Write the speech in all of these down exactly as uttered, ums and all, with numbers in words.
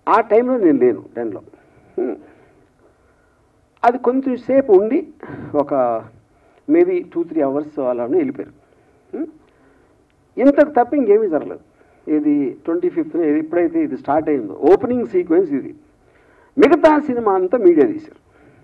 ఆ టైంలో నేను లేను టెన్లో. అది కొంచెం సేపు ఉండి ఒక మేబీ టూ త్రీ అవర్స్ అలా వెళ్ళిపోయారు. ఇంతకు తప్ప ఇంకేమీ జరగలేదు. ఇది ట్వంటీ ఫిఫ్త్ ఎప్పుడైతే ఇది స్టార్ట్ అయిందో ఓపెనింగ్ సీక్వెన్స్ ఇది. మిగతా సినిమా అంతా మీడియా తీశారు.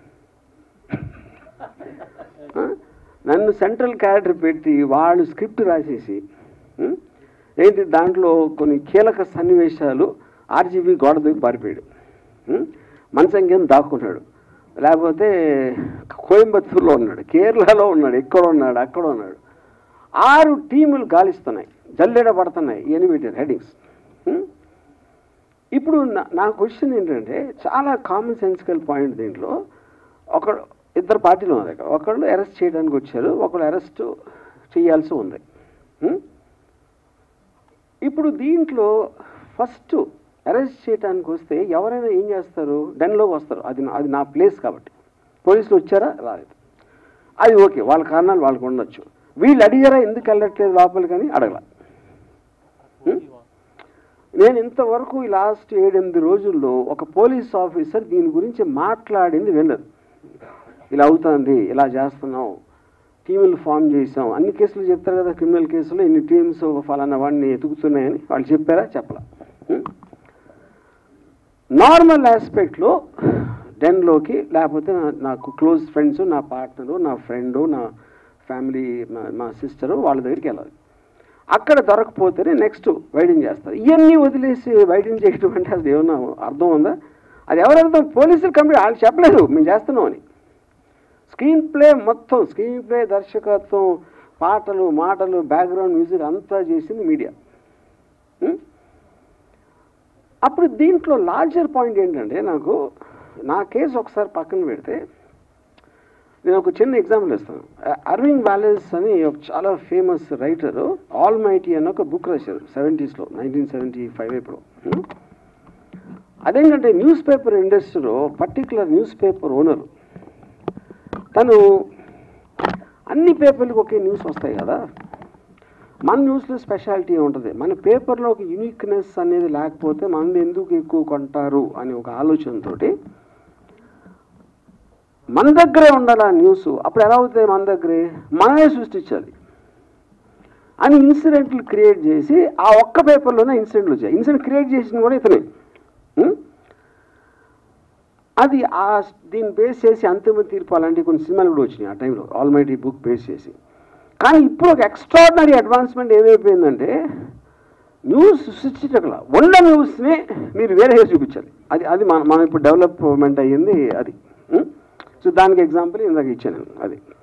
నన్ను సెంట్రల్ క్యారెక్టర్ పెట్టి వాళ్ళు స్క్రిప్ట్ రాసేసి ఏంటి దాంట్లో కొన్ని కీలక సన్నివేశాలు ఆర్జీబీ గోడ దూకి పారిపోయాడు, మనసంగేం దాక్కున్నాడు, లేకపోతే కోయంబత్తూరులో ఉన్నాడు, కేరళలో ఉన్నాడు, ఎక్కడ ఉన్నాడు, అక్కడ ఉన్నాడు. ఆరు టీములు గాలిస్తున్నాయి, జల్లెడ పడుతున్నాయి, ఇవన్నీ పెట్టారు హెడ్డింగ్స్. ఇప్పుడు నా క్వశ్చన్ ఏంటంటే చాలా కామన్ సెన్సికల్ పాయింట్ దీంట్లో. ఒక ఇద్దరు పార్టీలు ఉన్నారు ఇక్కడ. ఒకళ్ళు అరెస్ట్ చేయడానికి వచ్చారు, ఒకళ్ళు అరెస్ట్ చేయాల్సి ఉంది. ఇప్పుడు దీంట్లో ఫస్ట్ అరెస్ట్ చేయడానికి వస్తే ఎవరైనా ఏం చేస్తారు, డెన్లోకి వస్తారు. అది అది నా ప్లేస్ కాబట్టి పోలీసులు వచ్చారా రాలేదు, అది ఓకే, వాళ్ళ కారణాలు వాళ్ళకు ఉండొచ్చు. వీళ్ళు అడిగారా ఎందుకు వెళ్ళట్లేదు లోపలి కానీ అడగల. నేను ఇంతవరకు ఈ లాస్ట్ ఏడెనిమిది రోజుల్లో ఒక పోలీస్ ఆఫీసర్ దీని గురించి మాట్లాడింది వెళ్ళదు. ఇలా అవుతుంది, ఇలా చేస్తున్నాం, టీములు ఫామ్ చేసాం, అన్ని కేసులు చెప్తారు కదా, క్రిమినల్ కేసులు ఇన్ని టీమ్స్ ఫలానా వాడిని ఎతుకుతున్నాయని వాళ్ళు చెప్పారా చెప్పలా. నార్మల్ ఆస్పెక్ట్లో డెన్లోకి లేకపోతే నాకు క్లోజ్ ఫ్రెండ్స్, నా పార్ట్నరు, నా ఫ్రెండు, నా ఫ్యామిలీ, మా సిస్టరు వాళ్ళ దగ్గరికి వెళ్ళాలి. అక్కడ దొరకపోతేనే నెక్స్ట్ వైడింగ్ చేస్తారు. ఇవన్నీ వదిలేసి వైడింగ్ చేయడం అంటే అది ఏమన్నా అర్థం ఉందా? అది ఎవరు అర్థం? పోలీసులు కంప్లీట్ వాళ్ళు చెప్పలేదు మేము చేస్తున్నాం అని. స్క్రీన్ ప్లే మొత్తం, స్క్రీన్ ప్లే, దర్శకత్వం, పాటలు, మాటలు, బ్యాక్గ్రౌండ్ మ్యూజిక్ అంతా చేసింది మీడియా. అప్పుడు దీంట్లో లార్జర్ పాయింట్ ఏంటంటే, నాకు నా కేసు ఒకసారి పక్కన పెడితే నేను ఒక చిన్న ఎగ్జాంపుల్ ఇస్తాను. అర్వింగ్ వాలెస్ అని ఒక చాలా ఫేమస్ రైటరు ఆల్ మైటీ అని ఒక బుక్ రాశారు సెవెంటీస్లో, నైన్టీన్ సెవెంటీ ఫైవ్ ఇప్పుడు. అదేంటంటే న్యూస్ పేపర్ ఇండస్ట్రీలో పర్టికులర్ న్యూస్ పేపర్ ఓనరు తను అన్ని పేపర్లకు ఒకే న్యూస్ వస్తాయి కదా, మన న్యూస్లో స్పెషాలిటీ ఉంటుంది, మన పేపర్లో ఒక యూనిక్నెస్ అనేది లేకపోతే మనది ఎందుకు ఎక్కువ కొంటారు అని ఒక ఆలోచనతో మన దగ్గరే ఉండాలి ఆ న్యూస్. అప్పుడు ఎలా అవుతాయి, మన దగ్గరే మనమే సృష్టించాలి అని ఇన్సిడెంట్లు క్రియేట్ చేసి ఆ ఒక్క పేపర్లోనే ఇన్సిడెంట్లు వచ్చాయి. ఇన్సిడెంట్ క్రియేట్ చేసింది కూడా ఇతనే. అది ఆ దీన్ని బేస్ చేసి అంతిమ తీర్పు అలాంటి కొన్ని సినిమాలు కూడా వచ్చినాయి ఆ టైంలో, ఆల్ మైటీ బుక్ బేస్ చేసి. కానీ ఇప్పుడు ఒక ఎక్స్ట్రాడినరీ అడ్వాన్స్మెంట్ ఏమైపోయిందంటే న్యూస్ సృష్టించగల ఉన్న న్యూస్ని మీరు వేరేగా చూపించాలి. అది అది మన మనం ఇప్పుడు డెవలప్మెంట్ అయ్యింది అది. సో దానికి ఎగ్జాంపుల్ ఇందాక ఇచ్చాను అది.